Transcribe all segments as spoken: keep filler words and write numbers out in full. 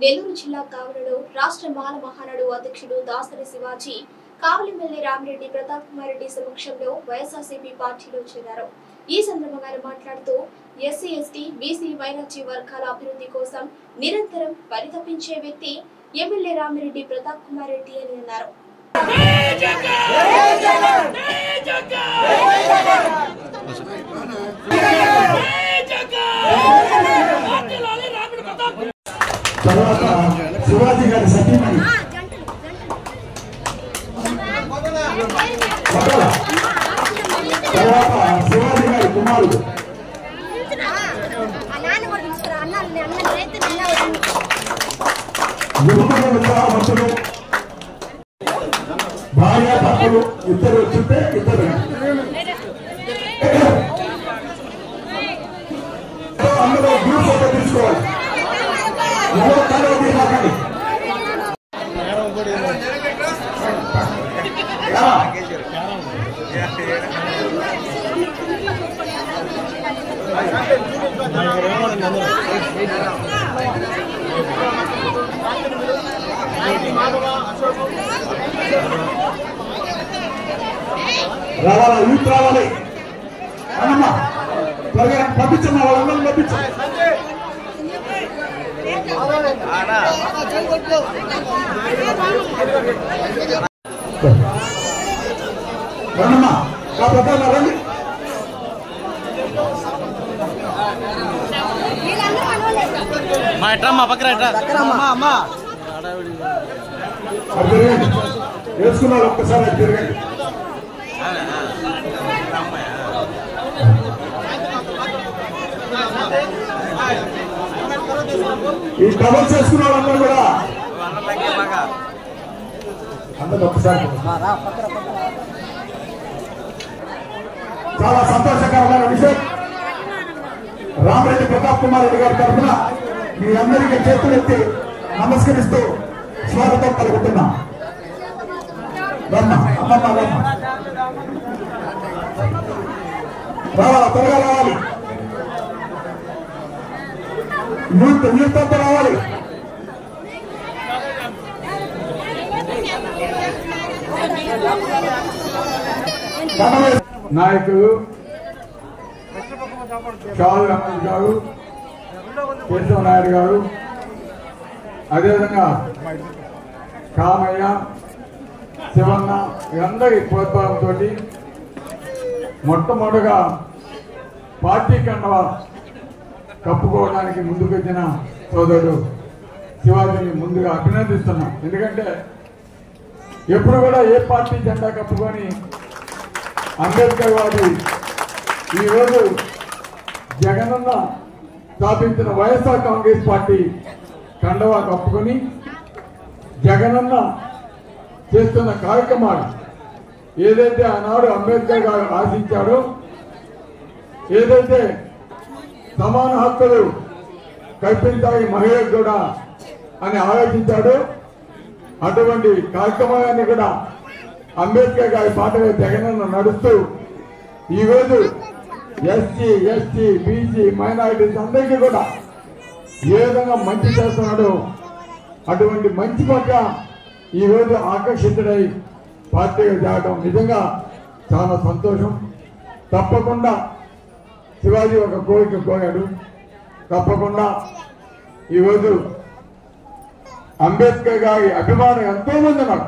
నెల్లూరు జిల్లా కావలిలో రాష్ట్ర మాల మహానాడు అధ్యక్షుడు దాసరి శివాజీ కావలి ఎమ్మెల్యే రామిరెడ్డి ప్రతాప్ కుమార్ రెడ్డి సమక్షంలో వైఎస్ఆర్సీపీ పార్టీలో చేరారు. ఈ సందర్భంగా ఆయన మాట్లాడుతూ ఎస్సీ ఎస్టీ బీసీ మైనార్టీ వర్గాల అభివృద్ధి కోసం నిరంతరం పరితపించే వ్యక్తి ఎమ్మెల్యే రామిరెడ్డి ప్రతాప్ కుమార్ రెడ్డి అని అన్నారు. తర్వాత శివాజీ గారి సతీమణి తర్వాత శివాజీ గారి కుమారుడు యువకులు విద్యావంతులు భార్య భర్తలు ఇద్దరు వచ్చితే ఇద్దరు అందులో గ్రూప్ ఫోటో తీసుకోవాలి. ఎవరో తలో తీసుకోకండి. రావాలా యూత్ రావాలి అన్నమ్మా త్వరగా పంపించమ్మా వాళ్ళందరూ పంపించండి. రండమ్మా ఆ ప్రకారం రండి. మా ఎట్రమ్మా పక్కన వేసుకున్నారు ఒక్కసారి తిరగండి. ఈ కవర్ చేసుకున్న వాళ్ళందరూ కూడా అందరూ ఒక్కసారి చాలా సంతోషకరమైన విషయం. రామిరెడ్డి ప్రతాప్ కుమార్ రెడ్డి గారి తరఫున మీ అందరికీ చేతులెత్తి నమస్కరిస్తూ స్వాగతం పలుకుతున్నా. రమ్మ అమ్మమ్మ రమ్మ రావాలా త్వరగా రావాలి. యూత్ యూత్ అంతా రావాలి. నాయకులు చాలు రమేష్ గారు, కేశవ నాయుడు గారు, అదేవిధంగా కామయ్య, శివన్న వీరందరి ప్రోత్సాహంతో మొట్టమొదటిగా పార్టీ కండవ కప్పుకోవడానికి ముందుకు వచ్చిన సోదరుడు శివాజీని ముందుగా అభినందిస్తున్నాం. ఎందుకంటే ఎప్పుడు కూడా ఏ పార్టీ జెండా కప్పుకొని అంబేద్కర్ వారి ఈరోజు జగనన్న స్థాపించిన వైఎస్ఆర్ కాంగ్రెస్ పార్టీ కండవా కప్పుకొని జగనన్న చేస్తున్న కార్యక్రమాలు ఏదైతే ఆనాడు అంబేద్కర్ గారు ఆశించాడో, ఏదైతే సమాన హక్కులు కల్పించాలి మహిళలకు కూడా అని ఆలోచించాడో అటువంటి కార్యక్రమాలన్నీ కూడా అంబేద్కర్ గారి పాటగా జగనన్న నడుస్తూ ఈరోజు ఎస్సీ ఎస్టీ బీసీ మైనారిటీస్ అందరికీ కూడా ఏ విధంగా మంచి చేస్తున్నాడో అటువంటి మంచి పట్ల ఈరోజు ఆకర్షితుడై పార్టీగా చేయడం నిజంగా చాలా సంతోషం. తప్పకుండా శివాజీ ఒక కోరిక కోరాడు. తప్పకుండా ఈరోజు అంబేద్కర్ గారి అభిమానం ఎంతో మంది ఉన్నారు.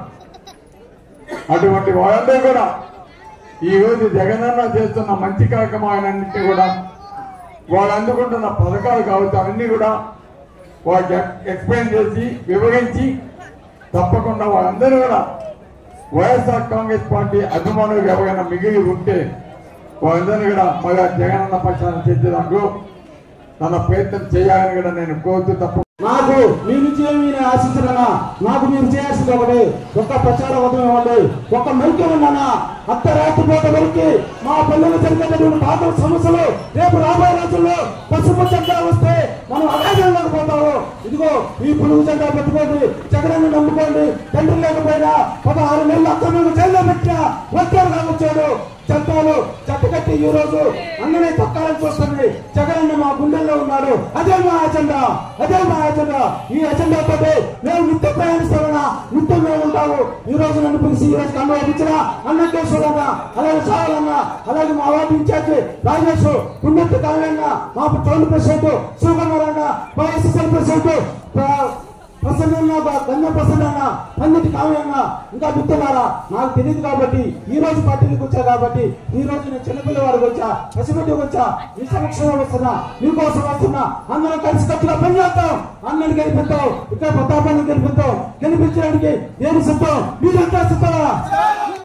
అటువంటి వాళ్ళందరూ కూడా ఈరోజు జగనన్న చేస్తున్న మంచి కార్యక్రమాలన్నింటినీ కూడా వాళ్ళు అందుకుంటున్న పథకాలు కావచ్చు అవన్నీ కూడా వాళ్ళకి ఎక్స్ప్లెయిన్ చేసి వివరించి తప్పకుండా వాళ్ళందరూ కూడా వైఎస్ఆర్ కాంగ్రెస్ పార్టీ అభిమానులు ఎవరైనా మిగిలి ఉంటే వాళ్ళందరినీ కూడా మళ్ళా జగనన్న పక్షాన్ని చేసేదానికి తన ప్రయత్నం చేయాలని కూడా నేను కోరుతూ తప్ప నాకు మీ నుంచి ఏమి ఆశించడన్నా నాకు మీరు చేయాల్సింది ఒకటి ఒక్క ప్రచార ఉదయం ఇవ్వండి, ఒక మైకి ఉన్నానా అర్ధరాత్రి పూట వరకు మా పిల్లలు జరిగేటటువంటి పాత సమస్యలు రేపు రాబోయే రోజుల్లో పసుపు జెండా వస్తే మనం అలాగే లేకపోతాము. ఇదిగో ఈ పులుగు జెండా పెట్టుకోండి, జగనನ್ನು నమ్ముకోండి. తండ్రి లేకపోయినా పదహారు నెలలు అక్రమంగా జైల్లో పెట్టినా వచ్చారు కావచ్చాడు చట్టాలు చట్టకట్టి ఈ రోజు అందరినీ తొక్కాలని చూస్తుంది. జగనన్న మా గుండెల్లో ఉన్నాడు. అదే మా అజెండా, అదే మా అజెండా. ఈ అజెండా తోటి మేము నిత్య ప్రయాణిస్తామన్నా, నిత్యం మేము ఉంటాము. ఈ రోజు నన్ను పిలిచి ఈ రోజు కన్ను ఇచ్చిన అన్నకేశ్వరన్న, అలాగే సావాలన్న, అలాగే మా వార్డు ఇన్ఛార్జి రాజేష్, పుణ్యత్తి కావ్యన్న, మా టౌన్ ప్రెసిడెంట్ శివకుమారన్న, మా ఎస్ఎస్ఎల్ ప్రెసిడెంట్ ప్రసన్న, గంగ ప్రసన్న, అన్నిటి కావ్యన్న, ఇంకా గుర్తున్నారా నాకు తెలియదు కాబట్టి ఈ రోజు పార్టీలకు వచ్చా. కాబట్టి ఈ రోజు నేను చిన్నపిల్ల వారికి వచ్చా, పసిబిడ్డకు వచ్చా, మీ సమక్షంలో వస్తున్నా, మీకోసం వస్తున్నా. అందరం కలిసి కట్టుగా పనిచేస్తాం. అన్నని గెలిపిస్తాం, ఇక్కడ ప్రతాపాన్ని గెలిపిస్తాం. గెలిపించడానికి నేను సిద్ధం, మీరంతా సిద్ధమా?